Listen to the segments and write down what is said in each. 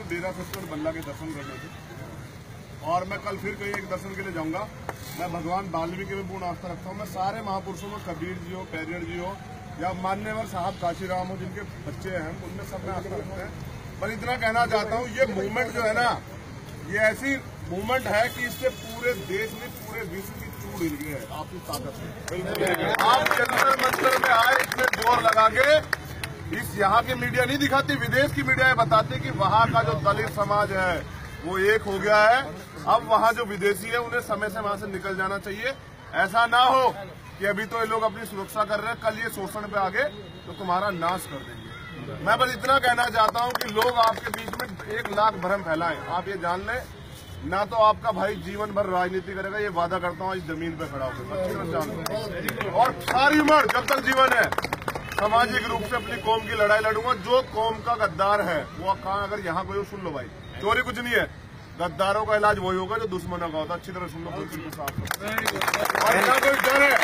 हूँ डेरा सच्चर बल्ला के दर्शन करने से, और मैं कल फिर कहीं एक दर्शन के लिए जाऊंगा। मैं भगवान वाल्मीकि में पूर्ण आस्था रखता हूँ। मैं सारे महापुरुषों में, कबीर जी हो, पेरियर जी हो, या मान्यवर साहब काशीराम हो, जिनके बच्चे हैं, उनमें सब में आस्था रखते हैं। पर इतना कहना चाहता हूँ, ये मूवमेंट जो है ना, ये ऐसी मूवमेंट है कि इससे पूरे देश में, पूरे विश्व की चूड़ हिल गई है आपकी ताकत से। आप जंतर मंतर में आए, इसमें जोर लगा के, इस यहाँ की मीडिया नहीं दिखाती, विदेश की मीडिया ये बताती कि वहाँ का जो दलित समाज है वो एक हो गया है। अब वहाँ जो विदेशी है उन्हें समय से वहाँ से निकल जाना चाहिए। ऐसा ना हो कि अभी तो ये लोग अपनी सुरक्षा कर रहे हैं, कल ये शोषण पे आगे तो तुम्हारा नाश कर देंगे। मैं बस इतना कहना चाहता हूँ कि लोग आपके बीच में 1 लाख भ्रम फैलाएं। आप ये जान लें, ना तो आपका भाई जीवन भर राजनीति करेगा, ये वादा करता हूँ इस जमीन पे खड़ा होकर, अच्छी तरह जान लो। और सारी उम्र जब तक जीवन है सामाजिक रूप से अपनी कौम की लड़ाई लड़ूंगा। जो कौम का गद्दार है वो कहाँ, अगर यहाँ कोई सुन लो भाई, चोरी कुछ नहीं है, गद्दारों का इलाज वही होगा जो दुश्मनों का होता है। अच्छी तरह सुन लो, बिल्कुल साफ। और यहाँ कोई डर है,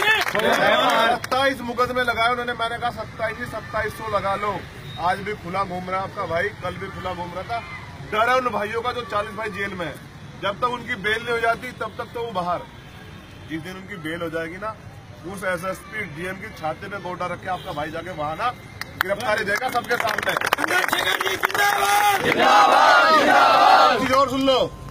27 मुकदमे लगाए उन्होंने, मैंने कहा 2700 लगा लो। आज भी खुला घूम रहा है आपका भाई, कल भी खुला घूम रहा था। डर है उन भाइयों का जो 40 भाई जेल में है। जब तक उनकी बेल नहीं हो जाती तब तक तो वो बाहर। जिस दिन उनकी बेल हो जाएगी ना, उस एसएसपी डीएम की छाती पे गोटा रख के आपका भाई जाके वहां ना गिरफ्तारी देगा सबके सामने। और सुन लो,